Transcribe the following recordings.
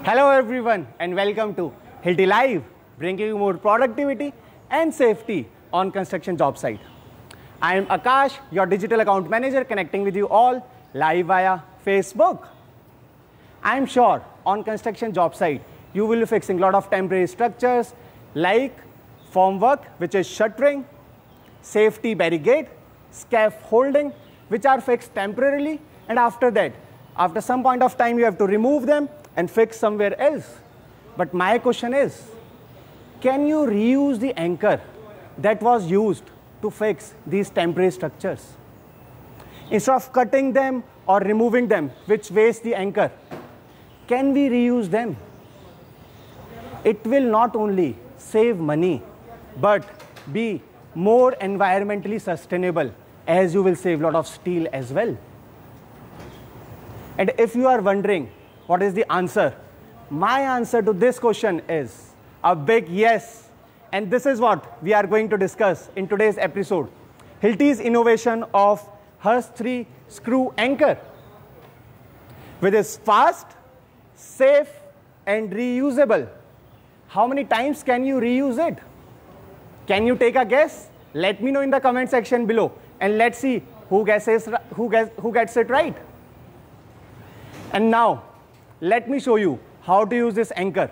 Hello everyone and welcome to Hilti Live, bringing you more productivity and safety on construction job site. I am Akash, your digital account manager, connecting with you all live via Facebook. I am sure on construction job site, you will be fixing a lot of temporary structures like formwork, which is shuttering, safety barricade, scaffolding, which are fixed temporarily, and after that, after some point of time, you have to remove them and fix somewhere else. But my question is, can you reuse the anchor that was used to fix these temporary structures? Instead of cutting them or removing them, which wastes the anchor, can we reuse them? It will not only save money, but be more environmentally sustainable, as you will save a lot of steel as well. And if you are wondering what is the answer, my answer to this question is a big yes. And this is what we are going to discuss in today's episode. Hilti's innovation of Hurst 3 screw anchor. With its fast, safe, and reusable. How many times can you reuse it? Can you take a guess? Let me know in the comment section below, and let's see who gets it right. And now, let me show you how to use this anchor.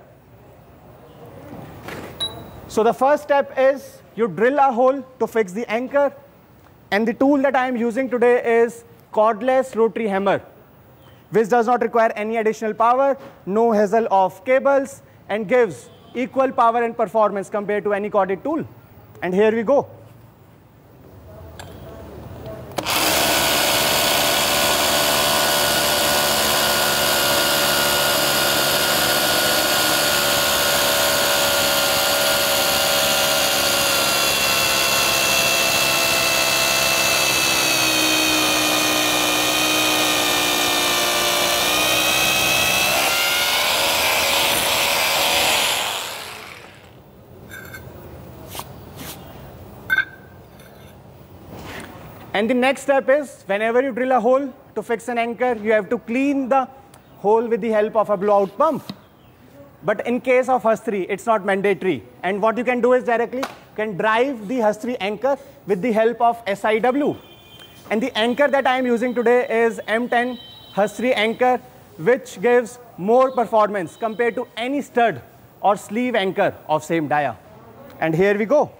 So the first step is you drill a hole to fix the anchor, and the tool that I am using today is cordless rotary hammer, which does not require any additional power, no hassle of cables, and gives equal power and performance compared to any corded tool. And here we go. And the next step is, whenever you drill a hole to fix an anchor, you have to clean the hole with the help of a blowout pump. But in case of Hurst 3, it's not mandatory. And what you can do is directly, you can drive the Hurst 3 anchor with the help of SIW. And the anchor that I am using today is M10 Hurst 3 anchor, which gives more performance compared to any stud or sleeve anchor of same dia. And here we go.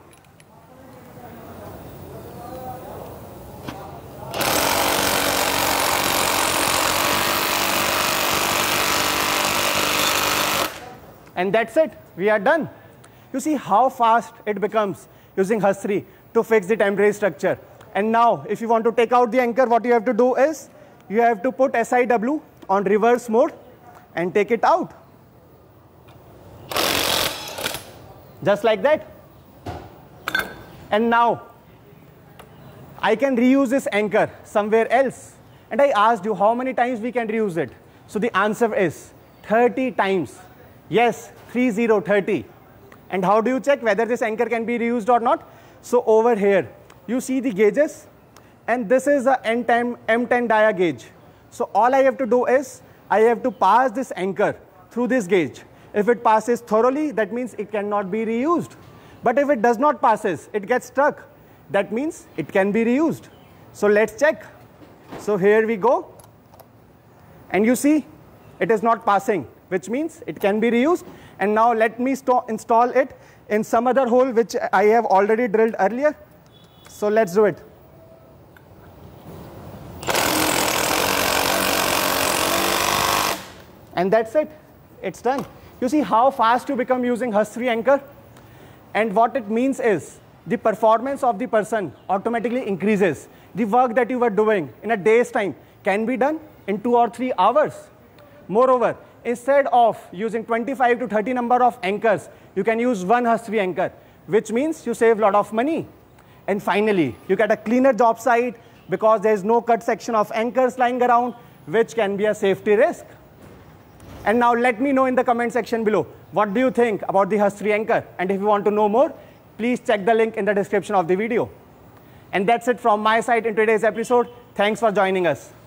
And that's it, we are done. You see how fast it becomes using Hurst 3 to fix the temporary structure. And now, if you want to take out the anchor, what you have to do is, you have to put SIW on reverse mode and take it out. Just like that. And now, I can reuse this anchor somewhere else. And I asked you how many times we can reuse it. So the answer is 30 times. Yes, 30. And how do you check whether this anchor can be reused or not? So over here, you see the gauges, and this is a M10 dia gauge. So all I have to do is, I have to pass this anchor through this gauge. If it passes thoroughly, that means it cannot be reused. But if it does not passes, it gets stuck. That means it can be reused. So let's check. So here we go. And you see, it is not passing, which means it can be reused. And now let me install it in some other hole which I have already drilled earlier. So let's do it. And that's it. It's done. You see how fast you become using Hurst 3 anchor? And what it means is, the performance of the person automatically increases. The work that you were doing in a day's time can be done in 2 or 3 hours. Moreover, instead of using 25 to 30 number of anchors, you can use one Hurst 3 anchor, which means you save a lot of money. And finally, you get a cleaner job site because there is no cut section of anchors lying around, which can be a safety risk. And now let me know in the comment section below, what do you think about the Hurst 3 anchor? And if you want to know more, please check the link in the description of the video. And that's it from my side in today's episode. Thanks for joining us.